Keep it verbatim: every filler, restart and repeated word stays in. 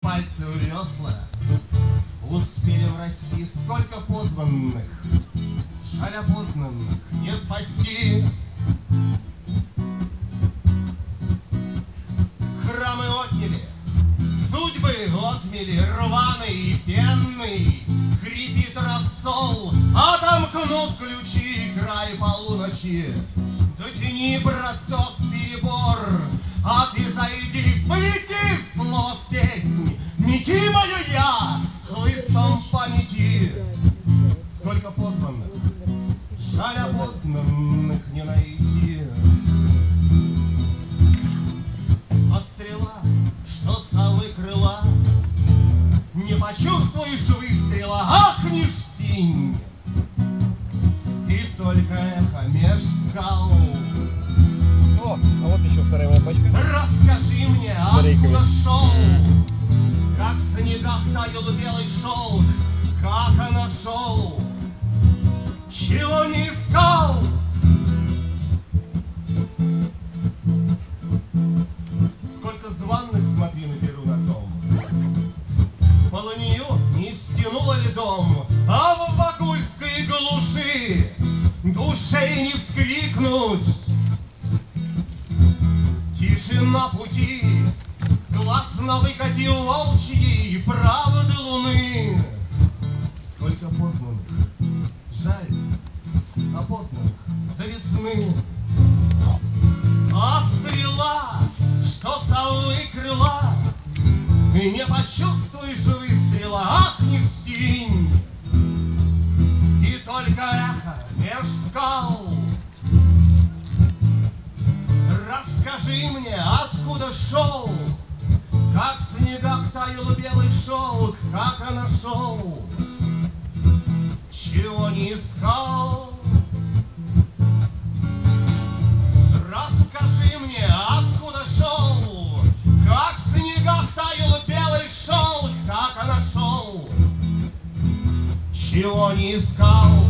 пальцы в весла успели врасти. Сколько позванных, жаль опознанных не спасти. Храмы отняли, судьбы отмели, рваный и пенный хрипит рассол, отомкнут ключи край полуночи. Дотяни, браток, перебор, а ты зайди, плети слов песнь, мети мою я хлыстом памяти. Сколько позванных, жаль опознанных не найти. А стрела, что совы крыла, не почувствуешь выстрела, ахнешь синь, и только эхо меж скал. О, а вот еще вторая лампочка. Расскажи мне, откуда шел, как в снегах таял белый шелк, как она шел, чего не искал. Сколько званных, смотри, наберу на том, полынью не стянула льдом, а в вагульской глуши душей не вскрикнуть. Тишина пути, гласно выкатил волчьей правды луны. Сколько познанных, жаль опознанных до весны. А стрела, что совы крыла, и не почувствуешь выстрела, ахни в синь, и только эхо меж скал. Расскажи мне, откуда шел, как в снегах таял белый шелк, как она шел, чего не искал. Расскажи мне, откуда шел, как в снегах таял белый шелк, как она шел, чего не искал.